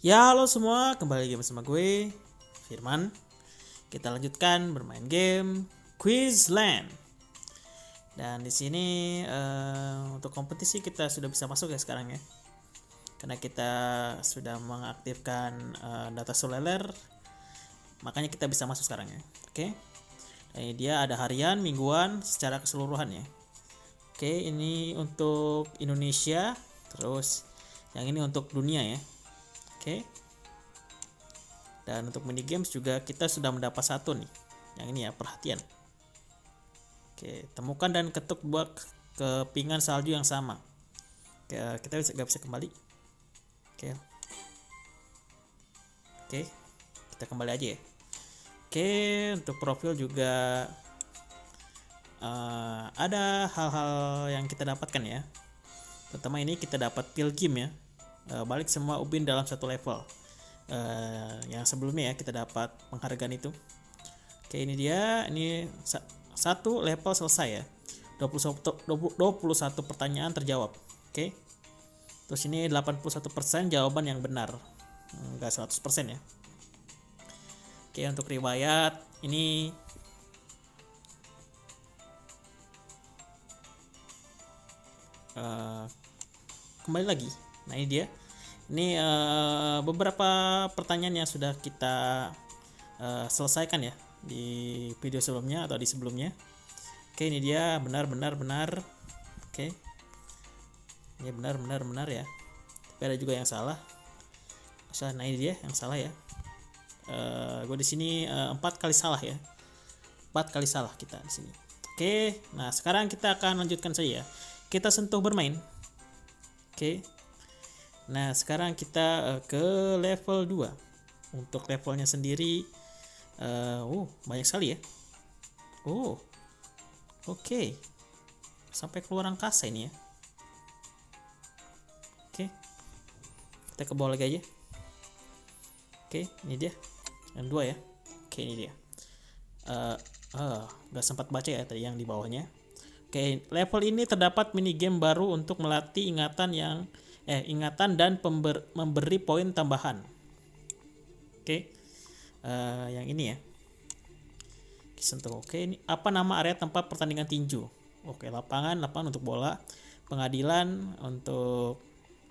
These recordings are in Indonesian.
Ya halo semua, kembali lagi bersama gue Firman. Kita lanjutkan bermain game Quizland. Dan di sini untuk kompetisi kita sudah bisa masuk ya sekarang ya. Karena kita sudah mengaktifkan data seluler, makanya kita bisa masuk sekarang ya. Oke. Nah, ini dia ada harian, mingguan secara keseluruhan ya. Oke, ini untuk Indonesia, terus yang ini untuk dunia ya. Oke. Dan untuk mini games juga kita sudah mendapat satu nih. Yang ini ya, perhatian. Oke, temukan dan ketuk buah kepingan salju yang sama. Oke, kita gak bisa kembali. Oke, kita kembali aja ya. Oke, untuk profil juga ada hal-hal yang kita dapatkan ya. Pertama ini kita dapat pilgrim ya. Balik semua ubin dalam satu level. Yang sebelumnya ya kita dapat penghargaan itu. Oke, ini dia, ini satu level selesai ya. 21 pertanyaan terjawab. Oke. Terus ini 81% jawaban yang benar. Enggak 100% ya. Oke, untuk riwayat ini kembali lagi. Nah, ini dia. Ini beberapa pertanyaan yang sudah kita selesaikan ya di video sebelumnya atau di sebelumnya. Oke, ini dia benar. Oke, ini benar ya. Tapi ada juga yang salah. Nah, ini dia yang salah ya. Gue di sini 4 kali salah ya. 4 kali salah kita di sini. Oke, nah sekarang kita akan lanjutkan saja. Kita sentuh bermain. Oke. Nah, sekarang kita ke level 2. Untuk levelnya sendiri banyak sekali ya. Oke. Sampai keluar angkasa ini ya. Oke. Kita ke bawah lagi aja. Oke, ini dia. Yang 2 ya. Oke, ini dia. Gak sempat baca ya tadi yang di bawahnya. Oke, level ini terdapat mini game baru untuk melatih ingatan dan memberi poin tambahan. Oke, yang ini ya. Sentuh. Oke, ini apa nama area tempat pertandingan tinju? Oke, lapangan untuk bola, pengadilan untuk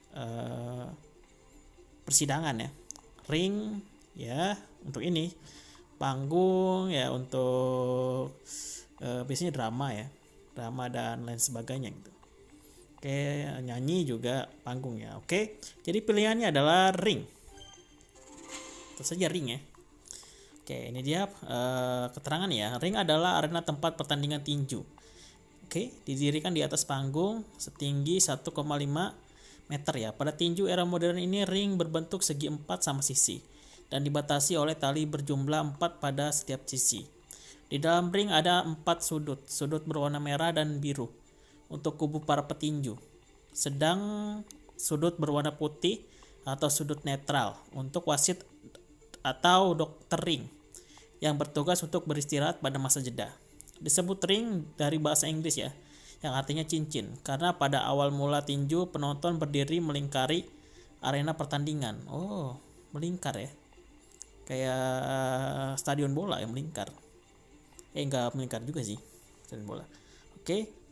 persidangan ya, ring ya untuk ini, panggung ya untuk biasanya drama dan lain sebagainya gitu. Oke, nyanyi juga panggung ya. Oke, jadi pilihannya adalah ring. Tentu saja ring ya. Oke, ini dia keterangan ya. Ring adalah arena tempat pertandingan tinju. Oke, didirikan di atas panggung setinggi 1,5 meter ya. Pada tinju era modern ini ring berbentuk segi 4 sama sisi dan dibatasi oleh tali berjumlah 4 pada setiap sisi. Di dalam ring ada 4 sudut berwarna merah dan biru untuk kubu para petinju, sedang sudut berwarna putih atau sudut netral untuk wasit atau dokter ring yang bertugas untuk beristirahat pada masa jeda. Disebut ring dari bahasa Inggris ya, yang artinya cincin, karena pada awal mula tinju penonton berdiri melingkari arena pertandingan. Oh, melingkar ya, kayak stadion bola yang melingkar. Enggak melingkar juga sih stadion bola. Oke,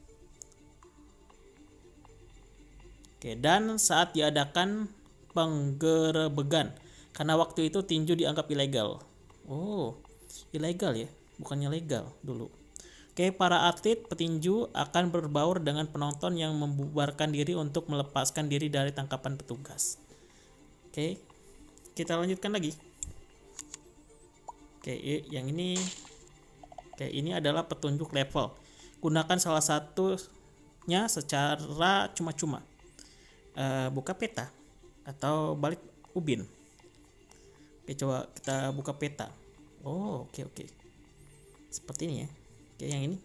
dan saat diadakan penggerebegan karena waktu itu tinju dianggap ilegal. Oh, ilegal ya, bukannya legal dulu. Oke, para atlet petinju akan berbaur dengan penonton yang membubarkan diri untuk melepaskan diri dari tangkapan petugas. Oke, kita lanjutkan lagi. Oke, yang ini. Oke, ini adalah petunjuk level. Gunakan salah satunya secara cuma-cuma. Buka peta atau balik ubin. Oke, coba kita buka peta. Oh, oke. Seperti ini ya. Oke, yang ini.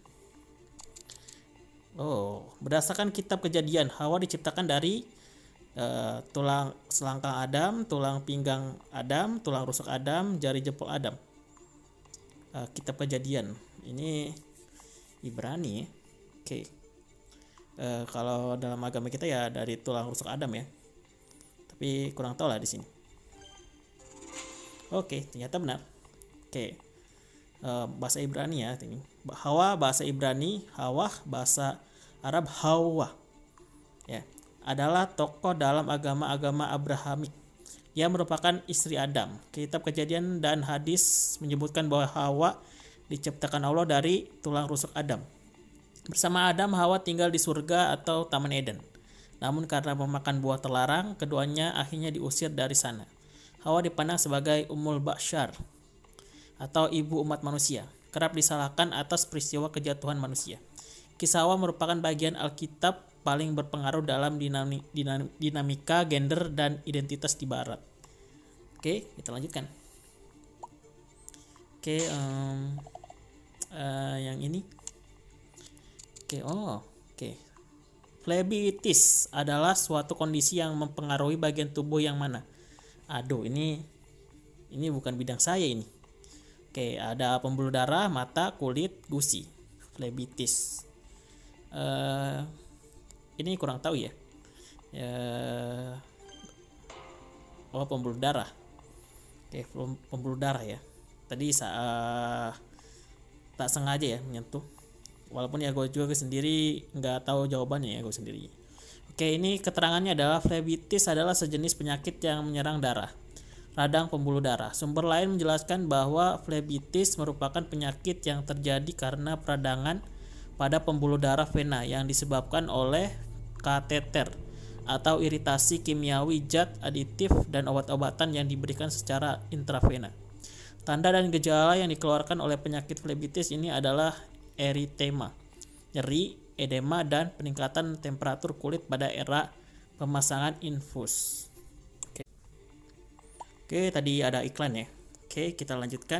Oh, berdasarkan kitab Kejadian, Hawa diciptakan dari tulang selangkang Adam, tulang pinggang Adam, tulang rusuk Adam, jari jempol Adam. Kitab Kejadian. Ini Ibrani ya. Oke. Kalau dalam agama kita ya dari tulang rusuk Adam ya. Tapi kurang tahu lah di sini. Oke, ternyata benar. Oke. Bahasa Ibrani ya ini. Hawa bahasa Ibrani, Hawa bahasa Arab Hawa. Ya, adalah tokoh dalam agama-agama Abrahamik. Dia merupakan istri Adam. Kitab Kejadian dan hadis menyebutkan bahwa Hawa diciptakan Allah dari tulang rusuk Adam. Bersama Adam, Hawa tinggal di surga atau Taman Eden. Namun karena memakan buah terlarang, keduanya akhirnya diusir dari sana. Hawa dipandang sebagai Ummul Bashar atau ibu umat manusia, kerap disalahkan atas peristiwa kejatuhan manusia. Kisah Hawa merupakan bagian Alkitab paling berpengaruh dalam dinamika gender dan identitas di Barat. Oke, kita lanjutkan. Oke, yang ini. Oke. Phlebitis adalah suatu kondisi yang mempengaruhi bagian tubuh yang mana? Aduh, ini bukan bidang saya ini. Oke, ada pembuluh darah, mata, kulit, gusi. Phlebitis. Ini kurang tahu ya. Pembuluh darah. Oke, pembuluh darah ya. Tadi tak sengaja ya menyentuh. Walaupun ya gue juga sendiri nggak tahu jawabannya ya gue sendiri. Oke, ini keterangannya adalah phlebitis adalah sejenis penyakit yang menyerang darah, radang pembuluh darah. Sumber lain menjelaskan bahwa phlebitis merupakan penyakit yang terjadi karena peradangan pada pembuluh darah vena yang disebabkan oleh kateter atau iritasi kimiawi zat aditif dan obat-obatan yang diberikan secara intravena. Tanda dan gejala yang dikeluarkan oleh penyakit phlebitis ini adalah eritema, nyeri, edema, dan peningkatan temperatur kulit pada era pemasangan infus. Oke, tadi ada iklan ya. Oke, kita lanjutkan.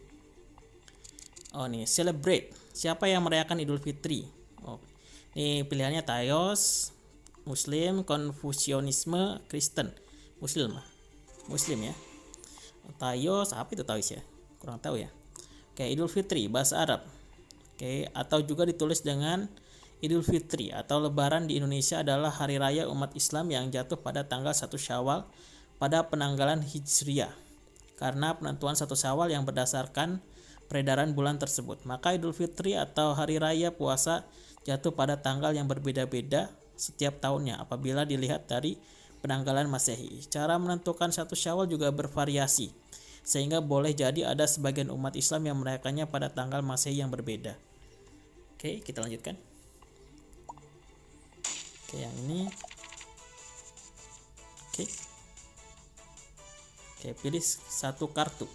Nih, celebrate. Siapa yang merayakan Idul Fitri? Ini pilihannya Taois, Muslim, Konfusianisme, Kristen. Muslim ya. Taois, apa itu Taois ya? Kurang tahu ya. Oke, Idul Fitri, bahasa Arab. Oke, atau juga ditulis dengan Idul Fitri atau Lebaran di Indonesia adalah hari raya umat Islam yang jatuh pada tanggal 1 Syawal pada penanggalan Hijriah. Karena penentuan 1 Syawal yang berdasarkan peredaran bulan tersebut, maka Idul Fitri atau hari raya puasa jatuh pada tanggal yang berbeda-beda setiap tahunnya apabila dilihat dari penanggalan Masehi. Cara menentukan 1 Syawal juga bervariasi, sehingga boleh jadi ada sebagian umat Islam yang merayakannya pada tanggal Masehi yang berbeda. Oke, kita lanjutkan. Oke, yang ini. Oke, pilih satu kartu.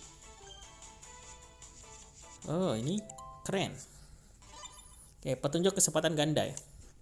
Ini keren. Oke, petunjuk kesempatan ganda ya.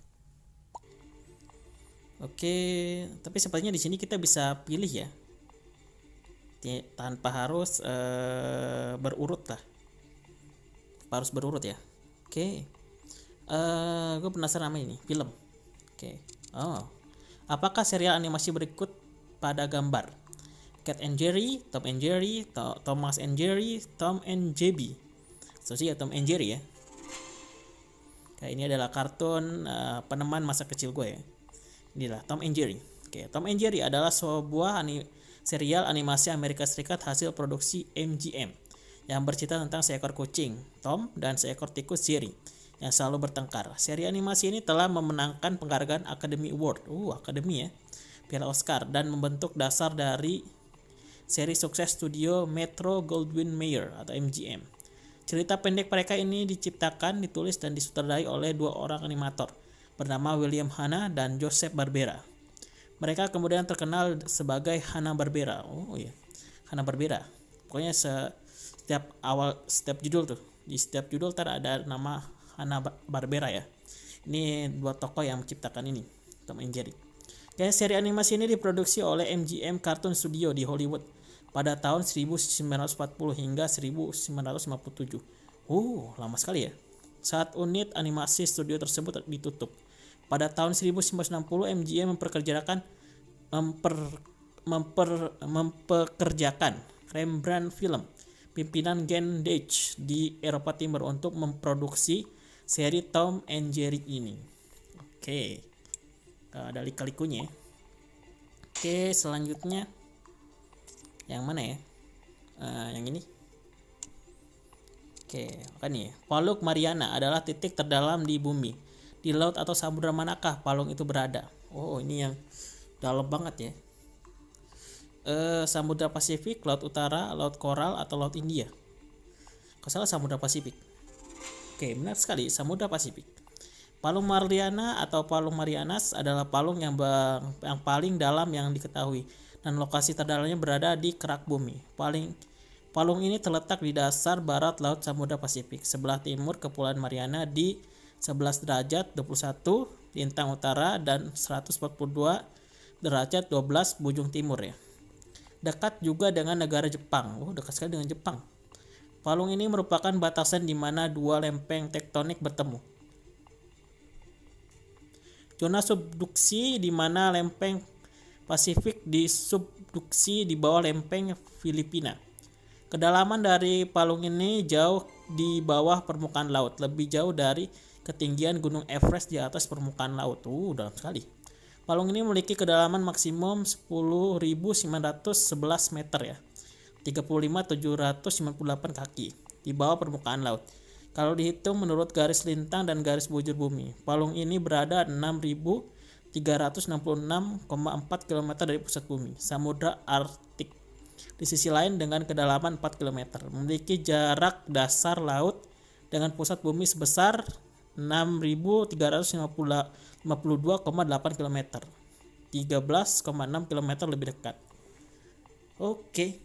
Oke, tapi sepertinya di sini kita bisa pilih ya, tanpa harus berurut lah. Harus berurut ya. Oke, gue penasaran sama ini film. Oke, apakah serial animasi berikut pada gambar? Cat and Jerry, Tom and Jerry, Thomas and Jerry, Tom and Jerry. Ya Tom and Jerry ya. Kayak ini adalah kartun peneman masa kecil gue ya. Inilah Tom and Jerry. Oke, Tom and Jerry adalah sebuah serial animasi Amerika Serikat hasil produksi MGM yang bercerita tentang seekor kucing, Tom, dan seekor tikus Jerry yang selalu bertengkar. Seri animasi ini telah memenangkan penghargaan Academy Award, Academy ya, Piala Oscar, dan membentuk dasar dari seri sukses studio Metro-Goldwyn-Mayer atau MGM. Cerita pendek mereka ini diciptakan, ditulis, dan disutradarai oleh dua orang animator bernama William Hanna dan Joseph Barbera. Mereka kemudian terkenal sebagai Hanna-Barbera. Hanna-Barbera. Pokoknya setiap judul tuh, di setiap judul ada nama Hanna-Barbera ya. Ini dua tokoh yang menciptakan ini, Tom and Jerry. Seri animasi ini diproduksi oleh MGM Cartoon Studio di Hollywood pada tahun 1940 hingga 1957. Lama sekali ya. Saat unit animasi studio tersebut ditutup. Pada tahun 1960 MGM mempekerjakan Rembrandt Film, pimpinan Gen Deitch di Eropa Timur untuk memproduksi seri Tom and Jerry ini. Oke. Ada lika-likunya. Oke, selanjutnya yang mana ya? Yang ini. Oke, kan nih. Palung Mariana adalah titik terdalam di bumi. Di laut atau samudra manakah palung itu berada? Oh, ini yang dalam banget ya. Samudra Pasifik, Laut Utara, Laut Koral, atau Laut India? Kalau salah Samudra Pasifik. Oke, benar sekali, Samudra Pasifik. Palung Mariana atau Palung Marianas adalah palung yang paling dalam yang diketahui dan lokasi terdalamnya berada di kerak bumi. Palung ini terletak di dasar barat Laut Samudra Pasifik, sebelah timur Kepulauan Mariana di 11 derajat 21 lintang utara dan 142 derajat 12 bujung timur ya. Dekat juga dengan negara Jepang. Dekat sekali dengan Jepang. Palung ini merupakan batasan di mana dua lempeng tektonik bertemu. Zona subduksi di mana lempeng Pasifik disubduksi di bawah lempeng Filipina. Kedalaman dari palung ini jauh di bawah permukaan laut, lebih jauh dari ketinggian Gunung Everest di atas permukaan laut. Dalam sekali. Palung ini memiliki kedalaman maksimum 10.911 meter ya. 35.798 kaki di bawah permukaan laut. Kalau dihitung menurut garis lintang dan garis bujur bumi, palung ini berada 6.366,4 km dari pusat bumi, Samudra Arktik. Di sisi lain dengan kedalaman 4 km, memiliki jarak dasar laut dengan pusat bumi sebesar 6.352,8 km, 13,6 km lebih dekat. Oke.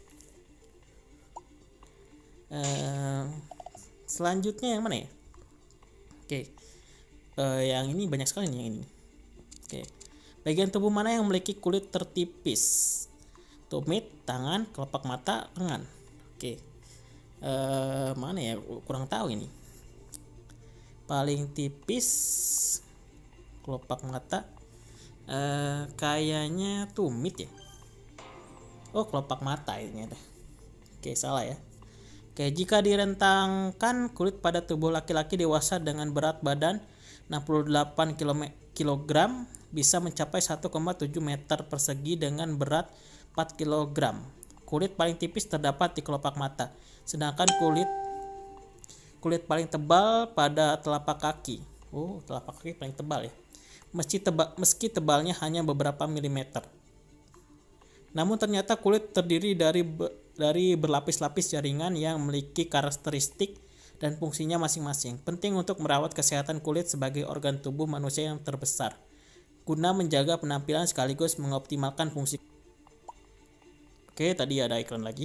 Selanjutnya yang mana ya? Oke. Yang ini banyak sekali nih yang ini. Oke. Bagian tubuh mana yang memiliki kulit tertipis? Tumit, tangan, kelopak mata, lengan. Oke. Mana ya? Kurang tahu ini. Paling tipis kelopak mata. Kayaknya tumit ya. Kelopak mata ini ada. Oke, salah ya. Oke, jika direntangkan kulit pada tubuh laki-laki dewasa dengan berat badan 68 kg bisa mencapai 1,7 meter persegi dengan berat 4 kg. Kulit paling tipis terdapat di kelopak mata, sedangkan kulit paling tebal pada telapak kaki. Telapak kaki paling tebal ya. Meski tebalnya hanya beberapa milimeter. Namun ternyata kulit terdiri dari berlapis-lapis jaringan yang memiliki karakteristik dan fungsinya masing-masing. Penting untuk merawat kesehatan kulit sebagai organ tubuh manusia yang terbesar, guna menjaga penampilan sekaligus mengoptimalkan fungsi. Oke, tadi ada iklan lagi.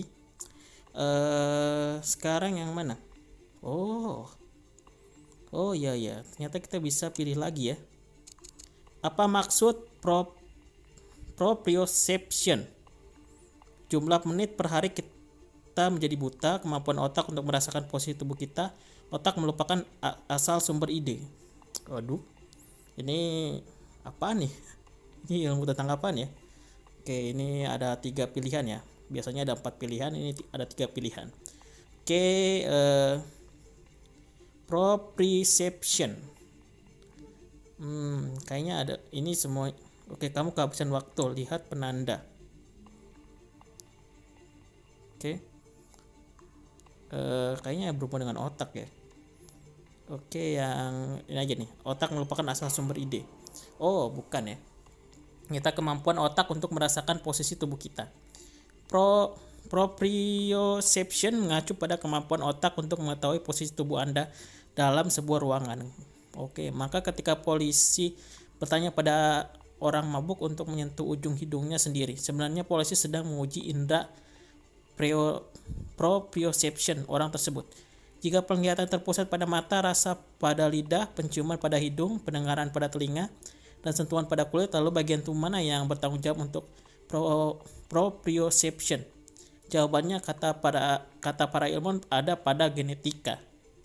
Sekarang yang mana? Iya, ternyata kita bisa pilih lagi ya. Apa maksud proprioception? Jumlah menit per hari kita menjadi buta, kemampuan otak untuk merasakan posisi tubuh kita. Otak melupakan asal sumber ide. Ini apa nih? Ini ilmu tentang apa nih ya? Oke, ini ada 3 pilihan ya. Biasanya ada 4 pilihan, ini ada 3 pilihan. Oke, proprioception. Kayaknya ada ini semua. Oke, kamu kehabisan waktu, lihat penanda. Oke. Kayaknya berhubungan dengan otak ya. Oke, yang ini aja nih. Otak melupakan asal sumber ide. Bukan ya. Ternyata kemampuan otak untuk merasakan posisi tubuh kita. Proprioception mengacu pada kemampuan otak untuk mengetahui posisi tubuh Anda dalam sebuah ruangan. Oke, maka ketika polisi bertanya pada orang mabuk untuk menyentuh ujung hidungnya sendiri, sebenarnya polisi sedang menguji indera proprioception orang tersebut. Jika penglihatan terpusat pada mata, rasa pada lidah, penciuman pada hidung, pendengaran pada telinga, dan sentuhan pada kulit, lalu bagian tubuh mana yang bertanggung jawab untuk proprioception? Jawabannya kata para ilmuwan ada pada genetika.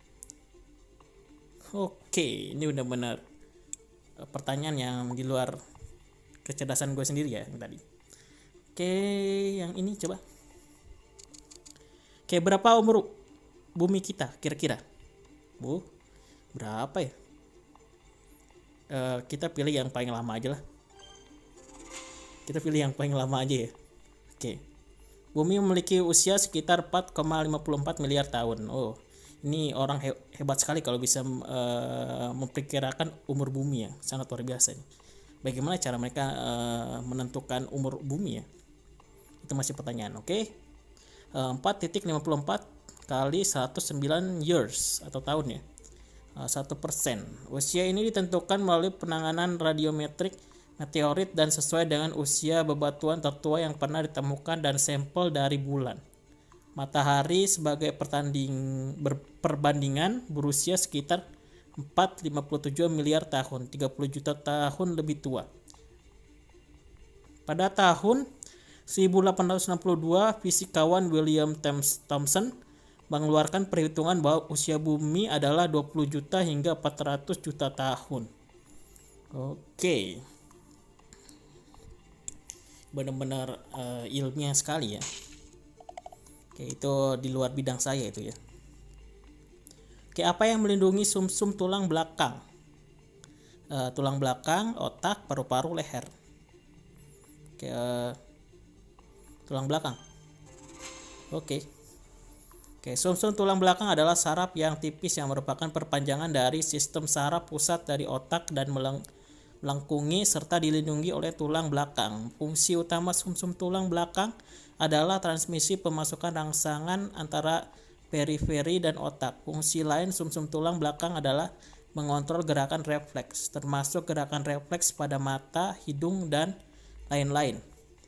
Oke, ini udah benar pertanyaan yang di luar kecerdasan gue sendiri ya yang tadi. Oke, yang ini coba. Oke, berapa umur bumi kita kira-kira? Berapa ya? Kita pilih yang paling lama aja lah. Kita pilih yang paling lama aja ya. Oke. Bumi memiliki usia sekitar 4,54 miliar tahun. Oh, ini orang hebat sekali kalau bisa memperkirakan umur bumi ya, sangat luar biasa ini. Bagaimana cara mereka menentukan umur bumi ya? Itu masih pertanyaan. Oke. 4,54 kali 109 years atau tahun ya. 1%. Usia ini ditentukan melalui penanganan radiometrik meteorit dan sesuai dengan usia bebatuan tertua yang pernah ditemukan dan sampel dari bulan. Matahari sebagai perbandingan berusia sekitar 4,57 miliar tahun, 30 juta tahun lebih tua. Pada tahun 1862, fisikawan William Thomson mengeluarkan perhitungan bahwa usia bumi adalah 20 juta hingga 400 juta tahun. Oke. Benar-benar ilmiah sekali ya. Oke, itu di luar bidang saya itu ya. Oke, apa yang melindungi sumsum tulang belakang? Tulang belakang, otak, paru-paru, leher. Oke, tulang belakang. Oke, sumsum tulang belakang adalah saraf yang tipis yang merupakan perpanjangan dari sistem saraf pusat dari otak dan melengkungi serta dilindungi oleh tulang belakang. Fungsi utama sumsum tulang belakang adalah transmisi pemasukan rangsangan antara periferi dan otak. Fungsi lain sumsum tulang belakang adalah mengontrol gerakan refleks, termasuk gerakan refleks pada mata, hidung, dan lain-lain.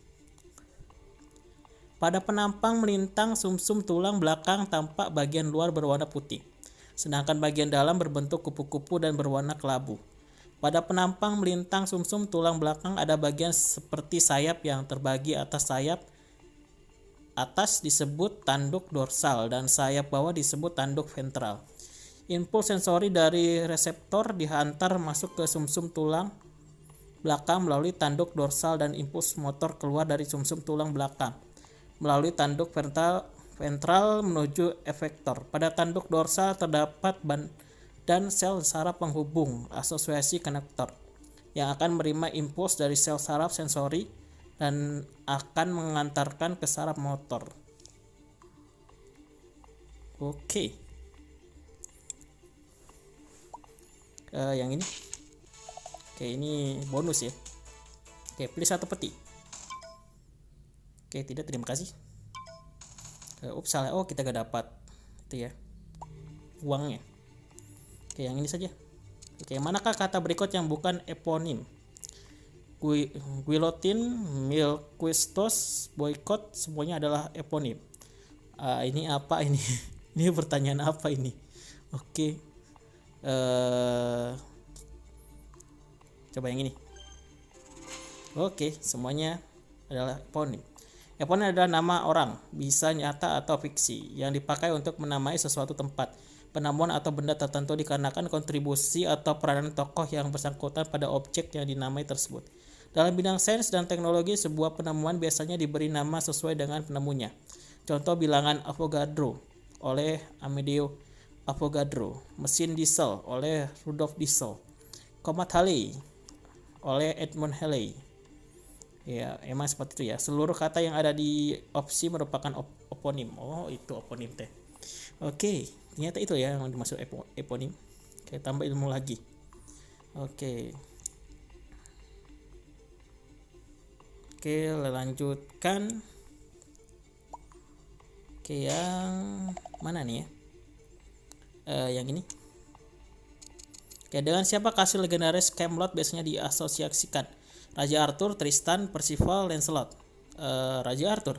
Pada penampang melintang, sumsum tulang belakang tampak bagian luar berwarna putih, sedangkan bagian dalam berbentuk kupu-kupu dan berwarna kelabu. Pada penampang melintang sumsum tulang belakang ada bagian seperti sayap yang terbagi atas. Sayap atas disebut tanduk dorsal dan sayap bawah disebut tanduk ventral. Impuls sensori dari reseptor dihantar masuk ke sumsum tulang belakang melalui tanduk dorsal dan impuls motor keluar dari sumsum tulang belakang melalui tanduk ventral menuju efektor. Pada tanduk dorsal terdapat dan sel saraf penghubung asosiasi konektor yang akan menerima impuls dari sel saraf sensori dan akan mengantarkan ke saraf motor. Oke. Yang ini. Oke, ini bonus ya. Oke, pilih satu peti. Oke, tidak, terima kasih. Salah. Oh, kita gak dapat itu ya uangnya. Oke, yang ini saja. Oke, manakah kata berikut yang bukan eponim? Guillotine, milquistos, boykot, semuanya adalah eponim. Ini apa ini? Ini pertanyaan apa ini? Oke. Coba yang ini. Oke, semuanya adalah eponim. Eponim adalah nama orang, bisa nyata atau fiksi, yang dipakai untuk menamai sesuatu tempat, penemuan atau benda tertentu dikarenakan kontribusi atau peranan tokoh yang bersangkutan pada objek yang dinamai tersebut. Dalam bidang sains dan teknologi, sebuah penemuan biasanya diberi nama sesuai dengan penemunya. Contoh bilangan Avogadro oleh Amedeo Avogadro, mesin diesel oleh Rudolf Diesel, komat Halley oleh Edmund Halley. Ya, emang seperti itu ya. Seluruh kata yang ada di opsi merupakan oponim. Oh, itu oponim teh. Oke, ternyata itu ya yang dimaksud eponim. Oke, tambah ilmu lagi. Oke, lanjutkan. Oke, yang mana nih ya? Yang ini. Oke, dengan siapa kastil legendaris Camelot biasanya diasosiasikan? Raja Arthur, Tristan, Percival, Lancelot. Raja Arthur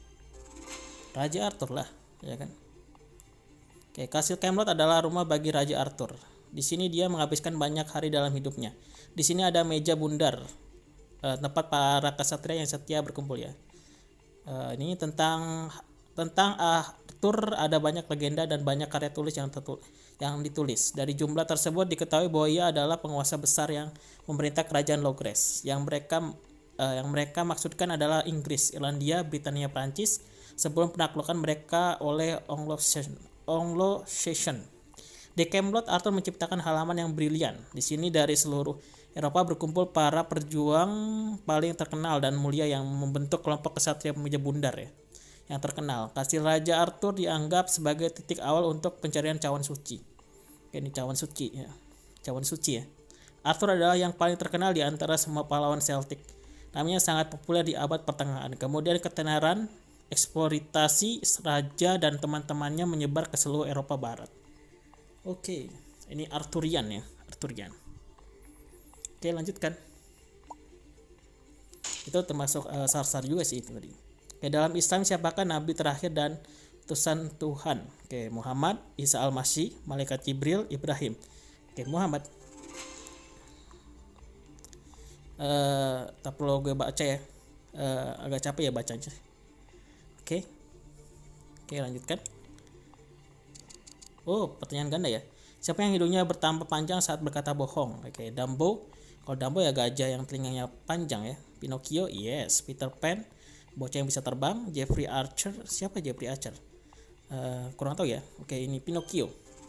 lah, ya kan? Oke, kastil Camelot adalah rumah bagi Raja Arthur. Di sini dia menghabiskan banyak hari dalam hidupnya. Di sini ada meja bundar, tempat para kesatria yang setia berkumpul ya. Ini tentang Arthur ada banyak legenda dan banyak karya tulis yang ditulis. Dari jumlah tersebut diketahui bahwa ia adalah penguasa besar yang memerintah kerajaan Logres. Yang mereka maksudkan adalah Inggris, Irlandia, Britania, Prancis sebelum penaklukan mereka oleh Anglo-Saxon. Di Camelot, Arthur menciptakan halaman yang brilian. Di sini dari seluruh Eropa berkumpul para perjuang paling terkenal dan mulia yang membentuk kelompok kesatria meja bundar ya. yang terkenal. Kastil Raja Arthur dianggap sebagai titik awal untuk pencarian cawan suci. Ini cawan suci ya. Cawan suci ya. Arthur adalah yang paling terkenal di antara semua pahlawan Celtic. Namanya sangat populer di abad pertengahan. Kemudian ketenaran, eksploitasi raja dan teman-temannya menyebar ke seluruh Eropa Barat. Oke, ini Arthurian ya, Arthurian. Oke, lanjutkan. Itu termasuk Sarsar juga sih itu tadi. Oke, dalam Islam siapakah nabi terakhir dan utusan Tuhan? Oke, Muhammad, Isa al-Masih, Malaikat Jibril, Ibrahim. Oke, Muhammad. Tak perlu gue baca ya. Agak capek ya bacanya. Oke, lanjutkan. Oh, pertanyaan ganda ya. Siapa yang hidungnya bertambah panjang saat berkata bohong? Oke, Dumbo. Kalau Dumbo ya gajah yang telinganya panjang ya. Pinocchio, yes. Peter Pan, bocah yang bisa terbang. Jeffrey Archer, siapa Jeffrey Archer? Kurang tahu ya. Oke, ini Pinocchio.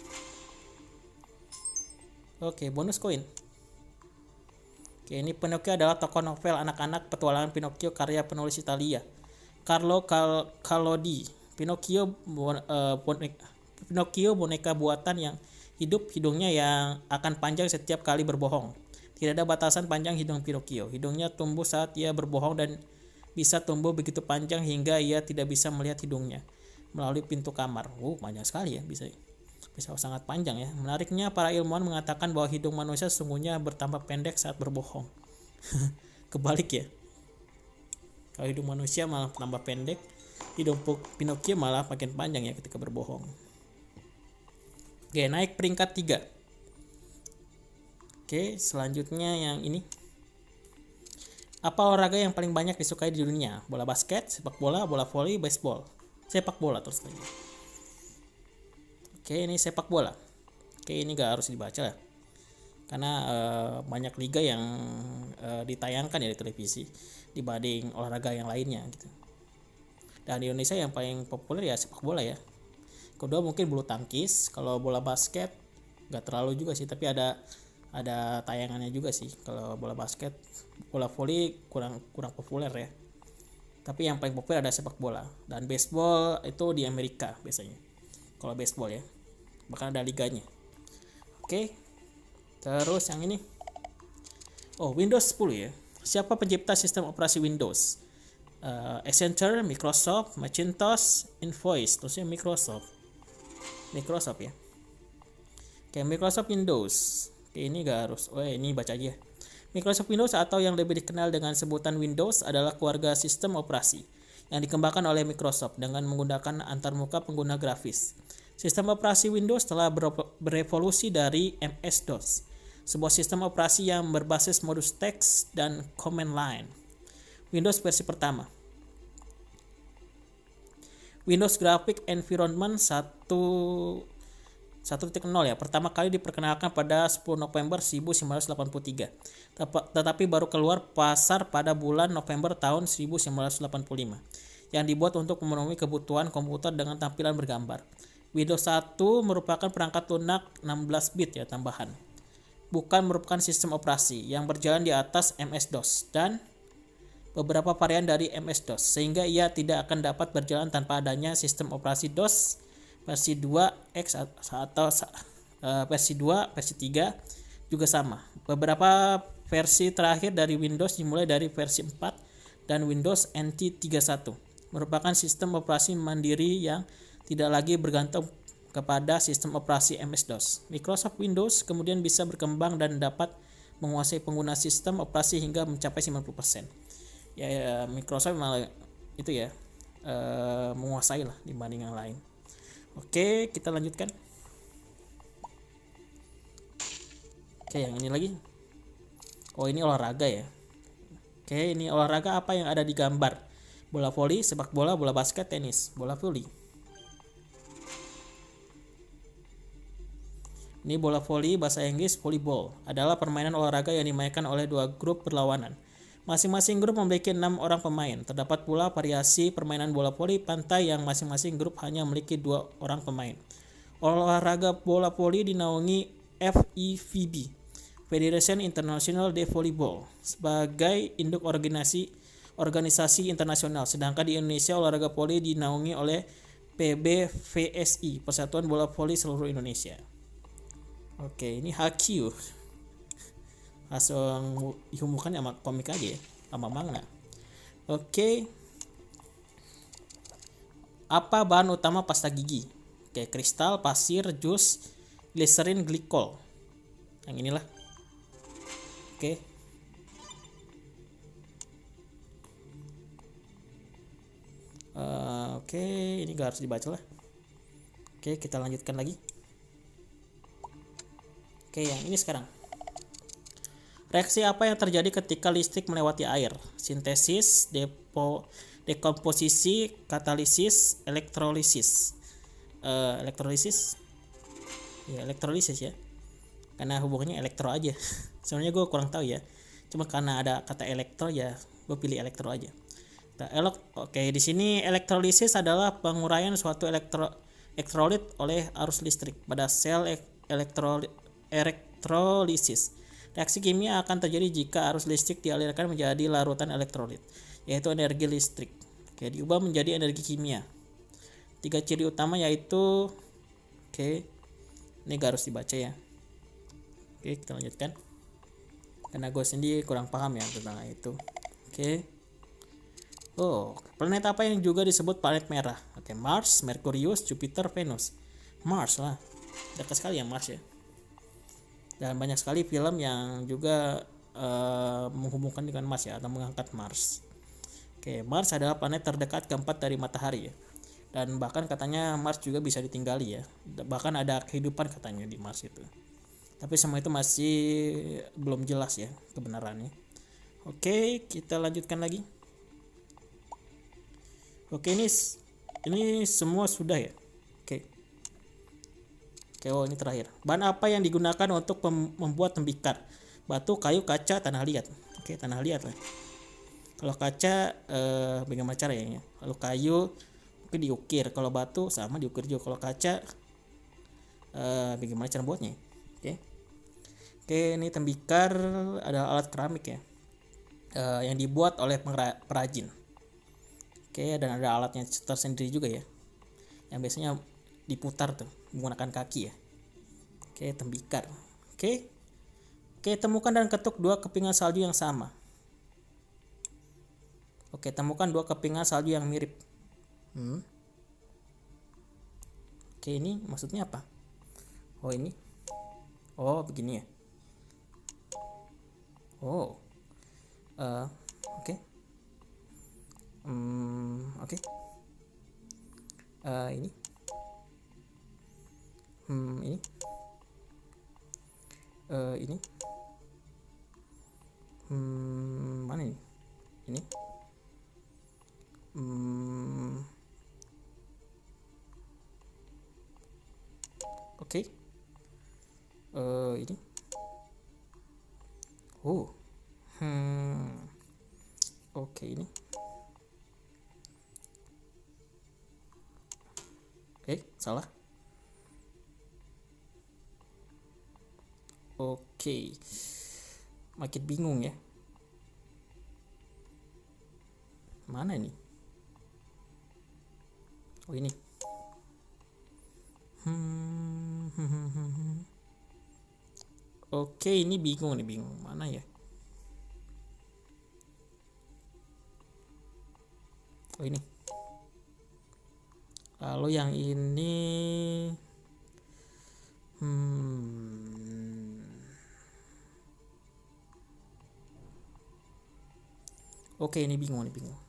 Oke, bonus koin. Oke, ini Pinocchio adalah tokoh novel anak-anak petualangan Pinocchio karya penulis Italia Carlo Collodi. Pinocchio boneka buatan yang hidup, hidungnya yang akan panjang setiap kali berbohong. Tidak ada batasan panjang hidung Pinocchio. Hidungnya tumbuh saat ia berbohong dan bisa tumbuh begitu panjang hingga ia tidak bisa melihat hidungnya melalui pintu kamar. Panjang sekali ya, bisa sangat panjang ya. Menariknya, para ilmuwan mengatakan bahwa hidung manusia sesungguhnya bertambah pendek saat berbohong. Kebalik ya. Kalau hidung manusia malah tambah pendek, hidung Pinocchio malah makin panjang ya ketika berbohong. Oke, naik peringkat 3. Oke, selanjutnya yang ini. Apa olahraga yang paling banyak disukai di dunia? Bola basket, sepak bola, bola voli, baseball. Sepak bola terus lagi. Oke, ini sepak bola. Oke, ini gak harus dibaca lah. Karena banyak liga yang ditayangkan ya di televisi dibanding olahraga yang lainnya gitu. Dan di Indonesia yang paling populer ya sepak bola ya. Kedua mungkin bulu tangkis. Kalau bola basket gak terlalu juga sih, tapi ada tayangannya juga sih. Kalau bola basket, bola voli kurang populer ya. Tapi yang paling populer ada sepak bola. Dan baseball itu di Amerika biasanya. Kalau baseball ya, bahkan ada liganya. Oke, terus yang ini. Windows 10 ya. Siapa pencipta sistem operasi Windows? Accenture, Microsoft, Macintosh, Invoice. Terusnya Microsoft ya. Oke, Microsoft Windows. Oke, ini gak harus. Ini baca aja. Microsoft Windows atau yang lebih dikenal dengan sebutan Windows adalah keluarga sistem operasi yang dikembangkan oleh Microsoft dengan menggunakan antarmuka pengguna grafis. Sistem operasi Windows telah berevolusi dari MS-DOS, sebuah sistem operasi yang berbasis modus teks dan command line. Windows versi pertama. Windows Graphic Environment 1.0 ya, pertama kali diperkenalkan pada 10 November 1983, tetapi baru keluar pasar pada bulan November tahun 1985, yang dibuat untuk memenuhi kebutuhan komputer dengan tampilan bergambar. Windows 1 merupakan perangkat lunak 16 bit ya tambahan, bukan merupakan sistem operasi yang berjalan di atas MS-DOS dan beberapa varian dari MS-DOS, sehingga ia tidak akan dapat berjalan tanpa adanya sistem operasi DOS versi 2X atau versi 2, versi 3 juga sama. Beberapa versi terakhir dari Windows dimulai dari versi 4 dan Windows NT 31 merupakan sistem operasi mandiri yang tidak lagi bergantung kepada sistem operasi MS-DOS. Microsoft Windows kemudian bisa berkembang dan dapat menguasai pengguna sistem operasi hingga mencapai 90%. Ya, Microsoft malah itu ya menguasai lah dibanding yang lain. Oke, kita lanjutkan. Oke, yang ini lagi. Ini olahraga ya. Oke, ini olahraga apa yang ada di gambar? Bola voli, sepak bola, bola basket, tenis. Bola voli. Ini bola voli, bahasa Inggris volleyball, adalah permainan olahraga yang dimainkan oleh dua grup berlawanan. Masing-masing grup memiliki 6 orang pemain. Terdapat pula variasi permainan bola voli pantai yang masing-masing grup hanya memiliki 2 orang pemain. Olahraga bola voli dinaungi FIVB, Federation International de Volleyball, sebagai induk organisasi organisasi internasional. Sedangkan di Indonesia olahraga voli dinaungi oleh PBVSI, Persatuan Bola Voli Seluruh Indonesia. Oke, ini HQ. Langsung dihubungkan sama komik aja ya, sama manga. Oke. Apa bahan utama pasta gigi? Oke, kristal, pasir, jus, glycerin, glikol. Yang inilah. Oke. Oke, ini gak harus dibaca lah. Oke, kita lanjutkan lagi. Oke, yang ini sekarang. Reaksi apa yang terjadi ketika listrik melewati air? Sintesis, dekomposisi, katalisis, elektrolisis. Elektrolisis. Ya, elektrolisis ya. Karena hubungannya elektro aja. Sebenarnya gue kurang tahu ya. Cuma karena ada kata elektro ya, gue pilih elektro aja. Oke, di sini elektrolisis adalah penguraian suatu elektrolit oleh arus listrik pada sel elektrolisis. Reaksi kimia akan terjadi jika arus listrik dialirkan menjadi larutan elektrolit, yaitu energi listrik. Oke, diubah menjadi energi kimia. 3 ciri utama yaitu, ini gak harus dibaca ya. Oke, kita lanjutkan. Karena gue sendiri kurang paham ya tentang itu. Planet apa yang juga disebut planet merah? Mars, Merkurius, Jupiter, Venus. Mars lah, dekat sekali ya Mars ya. Dan banyak sekali film yang juga menghubungkan dengan Mars ya, atau mengangkat Mars. Mars adalah planet terdekat keempat dari matahari ya. Dan bahkan katanya Mars juga bisa ditinggali ya. Bahkan ada kehidupan katanya di Mars itu. Tapi semua itu masih belum jelas ya kebenarannya. Oke, kita lanjutkan lagi. Oke, ini semua sudah ya. Ini terakhir. Bahan apa yang digunakan untuk membuat tembikar? Batu, kayu, kaca, tanah liat. Tanah liat lah. Kalau kaca bagaimana cara ya? Kalau kayu mungkin diukir. Kalau batu sama diukir juga. Kalau kaca bagaimana cara buatnya? Ini tembikar adalah alat keramik ya. Yang dibuat oleh perajin. Dan ada alatnya tersendiri juga ya, yang biasanya diputar tuh menggunakan kaki ya. Tembikar. Temukan dan ketuk 2 kepingan salju yang sama. Temukan 2 kepingan salju yang mirip. Ini maksudnya apa? Ini. Begini ya. Ini. Ini. Ini. Mana ini? Ini. Ini. Ini. Salah. Makin bingung ya. Mana ini? Ini. Ini bingung. Mana ya? Ini. Lalu yang ini ini bingung.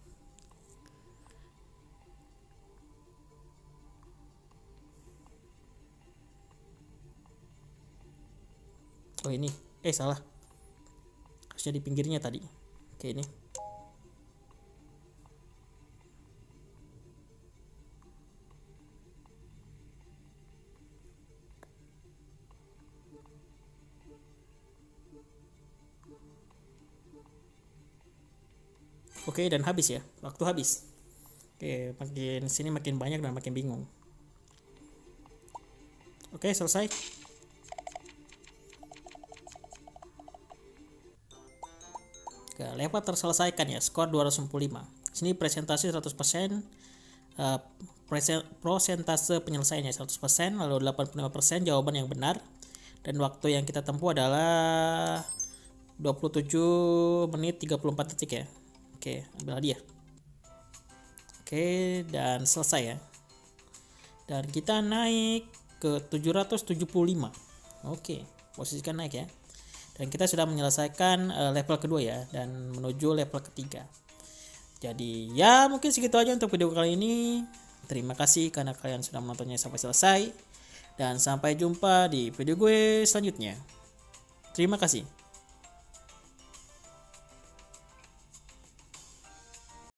Ini. Salah. Harusnya di pinggirnya tadi. Ini. Dan habis ya. Waktu habis. Makin sini makin banyak dan makin bingung. Selesai. level terselesaikan ya, skor 265. Sini presentasi 100%, prosentase penyelesaiannya 100%, lalu 85% jawaban yang benar, dan waktu yang kita tempuh adalah 27 menit 34 detik ya. Oke, ambil hadiah. Oke, dan selesai ya. Dan kita naik ke 775. Oke, posisikan naik ya. Dan kita sudah menyelesaikan level kedua ya, dan menuju level ketiga. Jadi ya mungkin segitu aja untuk video kali ini. Terima kasih karena kalian sudah menontonnya sampai selesai. Dan sampai jumpa di video gue selanjutnya. Terima kasih.